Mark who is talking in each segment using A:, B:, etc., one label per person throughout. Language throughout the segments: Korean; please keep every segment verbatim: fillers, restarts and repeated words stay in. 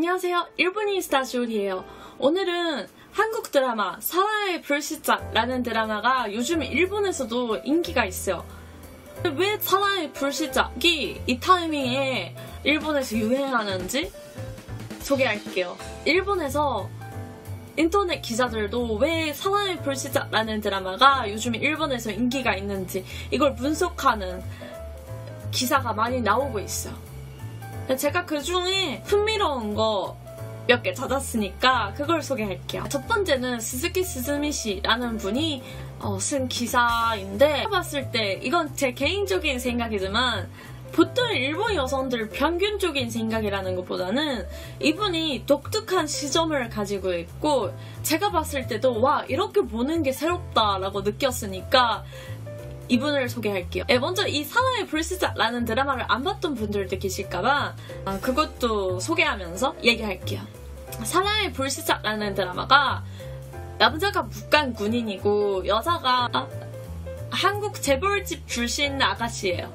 A: 안녕하세요. 일본인스타 쇼리예요. 오늘은 한국 드라마 사라의 불시착라는 드라마가 요즘 일본에서도 인기가 있어요. 왜 사라의 불시착이 이 타이밍에 일본에서 유행하는지 소개할게요. 일본에서 인터넷 기자들도 왜 사라의 불시착라는 드라마가 요즘 일본에서 인기가 있는지 이걸 분석하는 기사가 많이 나오고 있어요. 제가 그 중에 흥미로운 거 몇 개 찾았으니까 그걸 소개할게요. 첫 번째는 스즈키 스즈미 씨라는 분이 어, 쓴 기사인데 봤을 때 이건 제 개인적인 생각이지만 보통 일본 여성들 평균적인 생각이라는 것보다는 이분이 독특한 시점을 가지고 있고 제가 봤을 때도 와 이렇게 보는 게 새롭다라고 느꼈으니까 이분을 소개할게요. 네, 먼저 이 사라의 불시착라는 드라마를 안 봤던 분들도 계실까봐 아, 그것도 소개하면서 얘기할게요. 사라의 불시착라는 드라마가 남자가 북한 군인이고 여자가 아, 한국 재벌집 출신 아가씨예요.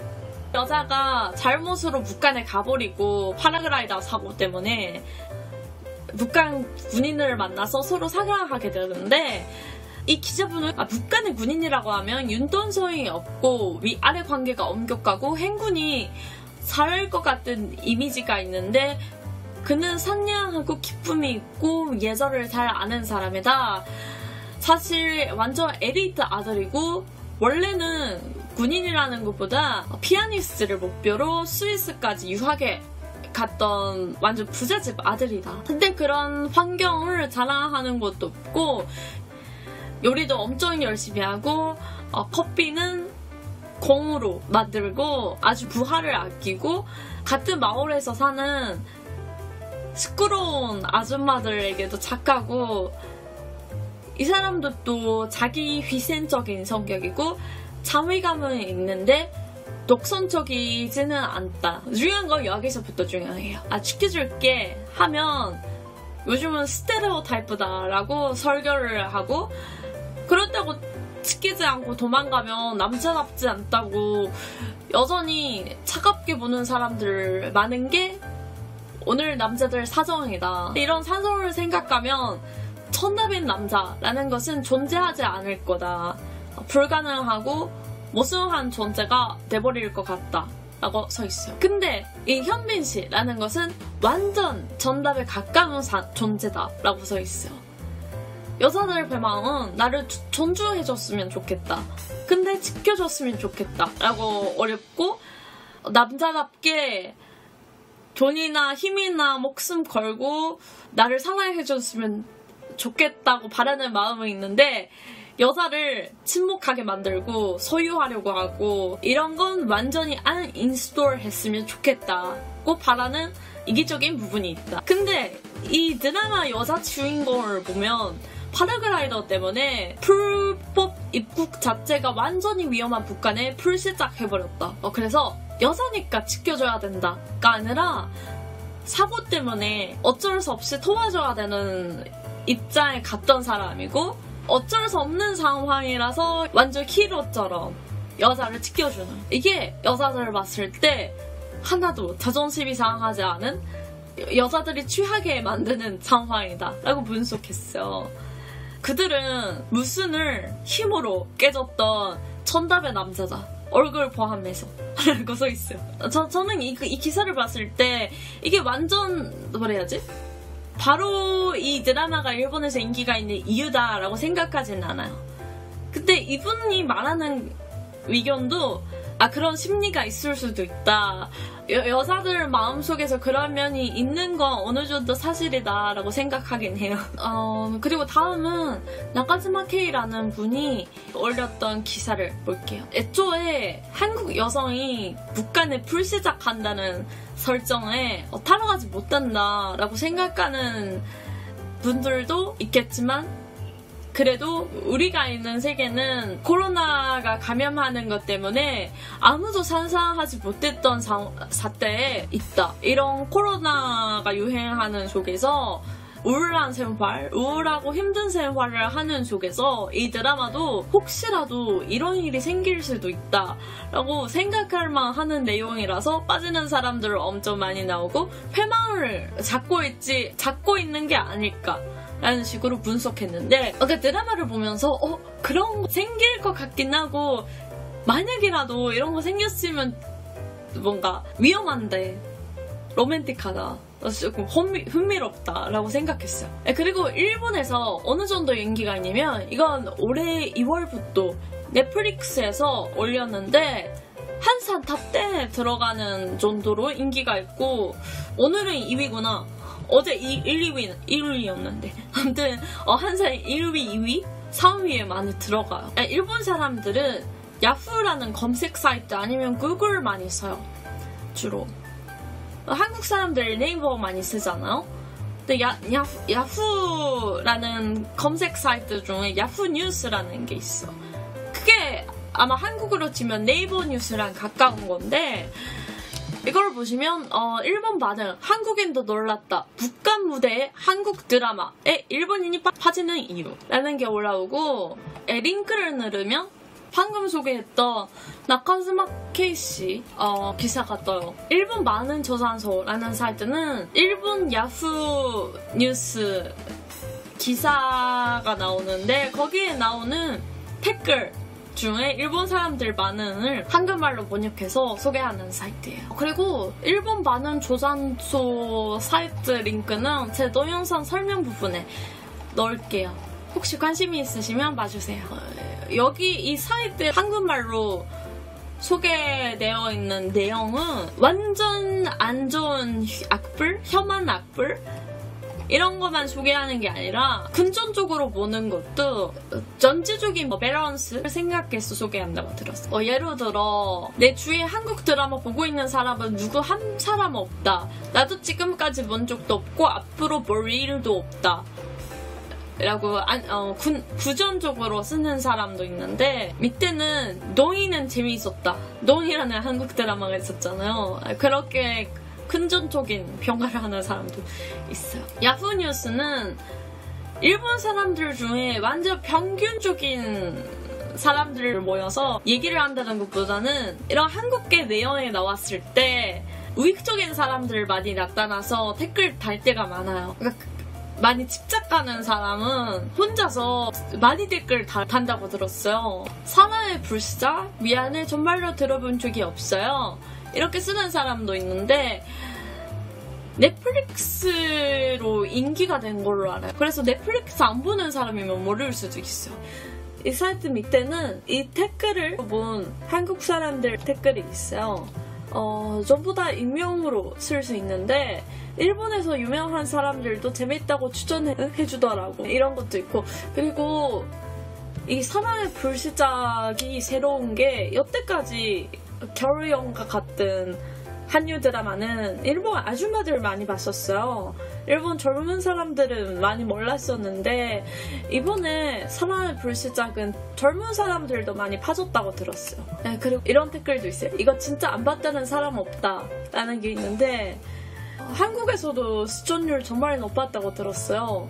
A: 여자가 잘못으로 북한에 가버리고 파라글라이더 사고 때문에 북한 군인을 만나서 서로 사랑하게 되는데 이 기자분은 아, 북한의 군인이라고 하면 윤돈성이 없고 위아래 관계가 엄격하고 행군이 살 것 같은 이미지가 있는데 그는 선량하고 기쁨이 있고 예절을 잘 아는 사람이다. 사실 완전 엘리트 아들이고 원래는 군인이라는 것보다 피아니스트를 목표로 스위스까지 유학에 갔던 완전 부잣집 아들이다. 근데 그런 환경을 자랑하는 것도 없고 요리도 엄청 열심히 하고 어, 커피는 공으로 만들고 아주 부하를 아끼고 같은 마을에서 사는 시끄러운 아줌마들에게도 착하고 이 사람도 또 자기 희생적인 성격이고 자괴감은 있는데 독선적이지는 않다. 중요한 건 여기서부터 중요해요. 아 지켜줄게 하면 요즘은 스테레오타입이다라고 설교를 하고 그렇다고 지키지 않고 도망가면 남자답지 않다고 여전히 차갑게 보는 사람들 많은 게 오늘 남자들 사정이다. 이런 사정을 생각하면 천답인 남자라는 것은 존재하지 않을 거다. 불가능하고 모순한 존재가 돼버릴 것 같다. 라고 써있어요. 근데 이 현빈 씨라는 것은 완전 정답에 가까운 사, 존재다. 라고 써있어요. 여자들 배망은 나를 주, 존중해줬으면 좋겠다. 근데 지켜줬으면 좋겠다. 라고 어렵고 남자답게 돈이나 힘이나 목숨 걸고 나를 사랑해줬으면 좋겠다고 바라는 마음은 있는데 여자를 침묵하게 만들고 소유하려고 하고 이런 건 완전히 안 인스톨 했으면 좋겠다고 바라는 이기적인 부분이 있다. 근데 이 드라마 여자 주인공을 보면 파라글라이더 때문에 불법 입국 자체가 완전히 위험한 북한에 불시착해버렸다. 어, 그래서 여자니까 지켜줘야 된다가 아니라 사고 때문에 어쩔 수 없이 도와줘야 되는 입장에 갔던 사람이고 어쩔 수 없는 상황이라서 완전 히로처럼 여자를 지켜주는 이게 여자들을 봤을 때 하나도 자존심이 상하지 않은 여자들이 취하게 만드는 상황이다 라고 분석했어요. 그들은 무슨을 힘으로 깨졌던 천답의 남자다. 얼굴 포함해서 라고 써있어요. 저, 저는 이, 이 기사를 봤을 때 이게 완전 뭐라 해야지? 바로 이 드라마가 일본에서 인기가 있는 이유다라고 생각하진 않아요. 근데 이분이 말하는 의견도 아 그런 심리가 있을 수도 있다. 여, 여자들 마음속에서 그런 면이 있는 건 어느 정도 사실이다 라고 생각하긴 해요. 어, 그리고 다음은 나카즈마 K라는 분이 올렸던 기사를 볼게요. 애초에 한국 여성이 북한에 불시착한다는 설정에 어, 타로가지 못한다 라고 생각하는 분들도 있겠지만 그래도 우리가 있는 세계는 코로나가 감염하는 것 때문에 아무도 상상하지 못했던 사, 사태에 있다. 이런 코로나가 유행하는 속에서 우울한 생활, 우울하고 힘든 생활을 하는 속에서 이 드라마도 혹시라도 이런 일이 생길 수도 있다 라고 생각할 만하는 내용이라서 빠지는 사람들 엄청 많이 나오고 패망을 잡고 있지 잡고 있는 게 아닐까 라는 식으로 분석했는데 그 드라마를 보면서 어 그런 거 생길 것 같긴 하고 만약이라도 이런 거 생겼으면 뭔가 위험한데 로맨틱하다, 조금 흥미, 흥미롭다라고 생각했어요. 그리고 일본에서 어느 정도 인기가 있냐면 이건 올해 이월부터 넷플릭스에서 올렸는데 한산 탑텐에 들어가는 정도로 인기가 있고 오늘은 이 위구나. 어제 일, 이 위, 일 위였는데 아무튼 어, 한산 일 위, 이 위, 삼 위에 많이 들어가요. 일본 사람들은 야후라는 검색 사이트 아니면 구글 많이 써요. 주로. 한국 사람들 네이버 많이 쓰잖아요. 근데 야, 야, 야후라는 검색 사이트 중에 야후 뉴스라는 게 있어. 그게 아마 한국으로 치면 네이버 뉴스랑 가까운 건데 이걸 보시면 어, 일본 반응, 한국인도 놀랐다. 북한 무대에 한국 드라마에 일본인이 빠지는 이유라는 게 올라오고 에, 링크를 누르면 방금 소개했던 나카즈마 케이씨 어, 기사가 떠요. 일본 많은 저산소라는 사이트는 일본 야후 뉴스 기사가 나오는데 거기에 나오는 댓글 중에 일본 사람들 반응을 한국말로 번역해서 소개하는 사이트예요. 그리고 일본 많은 저산소 사이트 링크는 제 동영상 설명 부분에 넣을게요. 혹시 관심이 있으시면 봐주세요. 여기 이 사이트 한국말로 소개되어 있는 내용은 완전 안 좋은 악플, 혐한 악플 이런 것만 소개하는 게 아니라 근본적으로 보는 것도 전체적인 밸런스를 생각해서 소개한다고 들었어. 어, 예를 들어 내 주위에 한국 드라마 보고 있는 사람은 누구 한 사람 없다. 나도 지금까지 본 적도 없고 앞으로 볼 일도 없다. 라고 어, 구, 부정적으로 쓰는 사람도 있는데 밑에는 농이는 재미있었다. 농이라는 한국 드라마가 있었잖아요. 그렇게 긍정적인 평가를 하는 사람도 있어요. 야후 뉴스는 일본 사람들 중에 완전 평균적인 사람들을 모여서 얘기를 한다는 것보다는 이런 한국계 내용에 나왔을 때 우익적인 사람들 많이 나타나서 댓글 달 때가 많아요. 그러니까 많이 집착하는 사람은 혼자서 많이 댓글 다, 단다고 들었어요. 사나의 불시자? 미안해, 정말로 들어본 적이 없어요. 이렇게 쓰는 사람도 있는데 넷플릭스로 인기가 된 걸로 알아요. 그래서 넷플릭스 안 보는 사람이면 모를 수도 있어요. 이 사이트 밑에는 이 댓글을 본 한국 사람들 댓글이 있어요. 어, 전부 다 익명으로 쓸 수 있는데 일본에서 유명한 사람들도 재밌다고 추천해주더라고. 이런 것도 있고 그리고 이 사나의 불시작이 새로운 게 여태까지 겨울연가 같은 한류 드라마는 일본 아줌마들 많이 봤었어요. 일본 젊은 사람들은 많이 몰랐었는데 이번에 사나의 불시작은 젊은 사람들도 많이 파졌다고 들었어요. 네, 그리고 이런 댓글도 있어요. 이거 진짜 안 봤다는 사람 없다 라는 게 있는데 한국에서도 시청률 정말 높았다고 들었어요.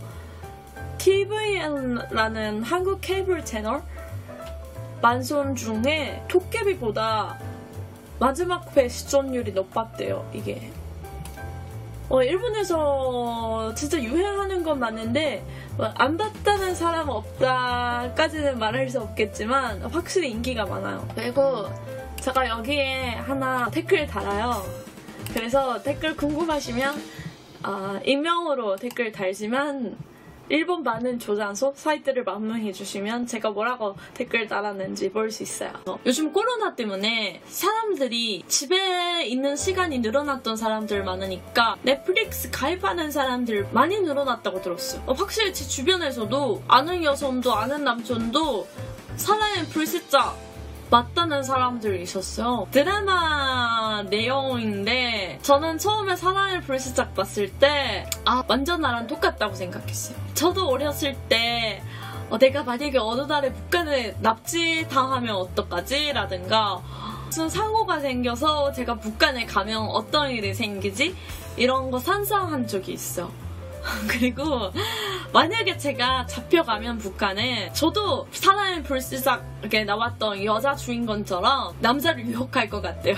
A: 티브이엔라는 한국 케이블 채널 만선 중에 도깨비보다 마지막 회 시청률이 높았대요. 이게 어, 일본에서 진짜 유행하는 건 맞는데 뭐, 안 봤다는 사람 없다까지는 말할 수 없겠지만 확실히 인기가 많아요. 그리고 제가 여기에 하나 댓글 달아요. 그래서 댓글 궁금하시면 아, 익명으로 댓글 달지만 일본 많은 저장소 사이트를 방문해주시면 제가 뭐라고 댓글 달았는지 볼 수 있어요. 요즘 코로나 때문에 사람들이 집에 있는 시간이 늘어났던 사람들 많으니까 넷플릭스 가입하는 사람들 많이 늘어났다고 들었어요. 확실히 제 주변에서도 아는 여성도 아는 남편도 사나의 불시작 맞다는 사람들이 있었어요. 드라마 내용인데 저는 처음에 사나의 불시작 봤을 때 아, 완전 나랑 똑같다고 생각했어요. 저도 어렸을 때 어, 내가 만약에 어느 날에 북한에 납치당하면 어떡하지? 라든가 무슨 사고가 생겨서 제가 북한에 가면 어떤 일이 생기지? 이런 거 상상한 적이 있어요. 그리고 만약에 제가 잡혀가면 북한에 저도 사나이 불시착에 나왔던 여자 주인공처럼 남자를 유혹할 것 같아요.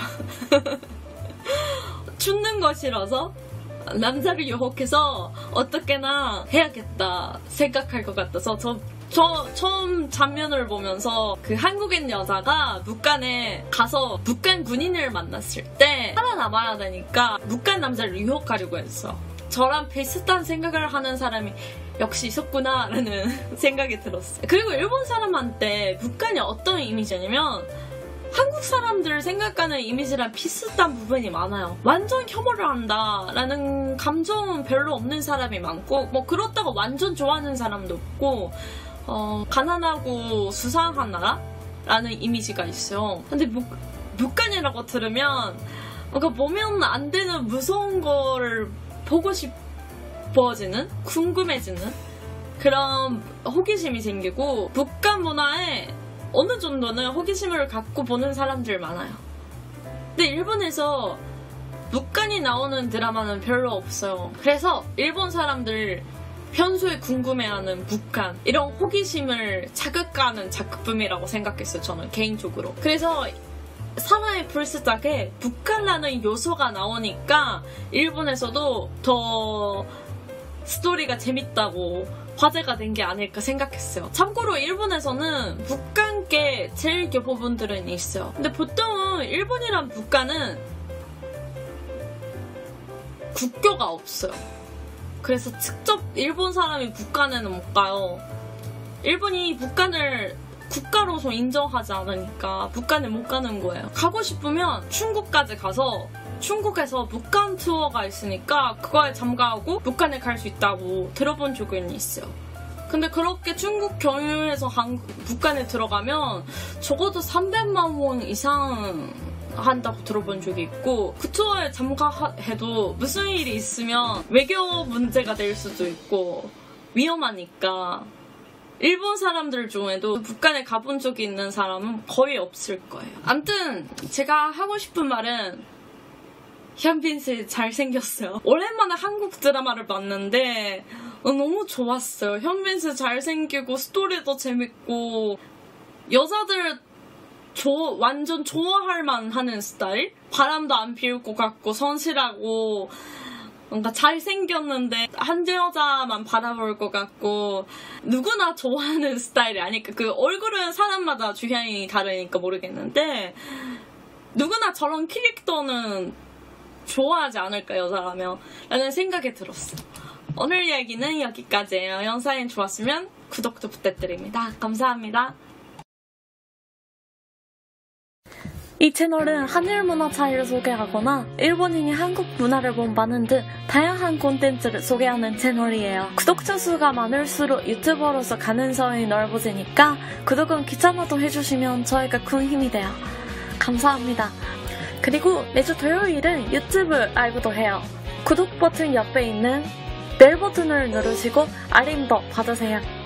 A: 죽는 거 싫어서 남자를 유혹해서 어떻게나 해야겠다 생각할 것 같아서 저, 저 처음 장면을 보면서 그 한국인 여자가 북한에 가서 북한 군인을 만났을 때 살아남아야 되니까 북한 남자를 유혹하려고 했어. 저랑 비슷한 생각을 하는 사람이 역시 있었구나 라는 생각이 들었어요. 그리고 일본 사람한테 북한이 어떤 이미지냐면 한국 사람들 생각하는 이미지랑 비슷한 부분이 많아요. 완전 혐오를 한다 라는 감정은 별로 없는 사람이 많고 뭐 그렇다고 완전 좋아하는 사람도 없고 어, 가난하고 수상한 나라? 라는 이미지가 있어요. 근데 북, 북한이라고 들으면 뭔가 보면 안 되는 무서운 거를 보고 싶어지는? 궁금해지는? 그런 호기심이 생기고 북한 문화에 어느 정도는 호기심을 갖고 보는 사람들 많아요. 근데 일본에서 북한이 나오는 드라마는 별로 없어요. 그래서 일본 사람들 평소에 궁금해하는 북한 이런 호기심을 자극하는 작품이라고 생각했어요. 저는 개인적으로. 그래서 사나이 불시착에 북한이라는 요소가 나오니까 일본에서도 더 스토리가 재밌다고 화제가 된 게 아닐까 생각했어요. 참고로 일본에서는 북한계 제일교 부분들은 있어요. 근데 보통은 일본이랑 북한은 국교가 없어요. 그래서 직접 일본 사람이 북한에는 못 가요. 일본이 북한을 국가로서 인정하지 않으니까 북한에 못 가는 거예요. 가고 싶으면 중국까지 가서 중국에서 북한 투어가 있으니까 그거에 참가하고 북한에 갈 수 있다고 들어본 적은 있어요. 근데 그렇게 중국 경유해서 한국, 북한에 들어가면 적어도 삼백만 원 이상 한다고 들어본 적이 있고 그 투어에 참가해도 무슨 일이 있으면 외교 문제가 될 수도 있고 위험하니까 일본 사람들 중에도 북한에 가본 적이 있는 사람은 거의 없을 거예요. 아무튼 제가 하고 싶은 말은 현빈 씨 잘생겼어요. 오랜만에 한국 드라마를 봤는데 너무 좋았어요. 현빈 씨 잘생기고 스토리도 재밌고 여자들 조, 완전 좋아할 만하는 스타일? 바람도 안 피울 것 같고 성실하고 뭔가 잘생겼는데 한 여자만 바라볼 것 같고 누구나 좋아하는 스타일이 아니까 그 얼굴은 사람마다 취향이 다르니까 모르겠는데 누구나 저런 캐릭터는 좋아하지 않을까 여자라면 라는 생각이 들었어. 오늘 이야기는 여기까지예요. 영상이 좋았으면 구독도 부탁드립니다. 감사합니다.
B: 이 채널은 한일 문화 차이를 소개하거나 일본인이 한국 문화를 본받는 등 다양한 콘텐츠를 소개하는 채널이에요. 구독자 수가 많을수록 유튜버로서 가능성이 넓어지니까 구독은 귀찮아도 해주시면 저희가 큰 힘이 돼요. 감사합니다. 그리고 매주 토요일은 유튜브 라이브도 해요. 구독 버튼 옆에 있는 벨 버튼을 누르시고 알림도 받으세요.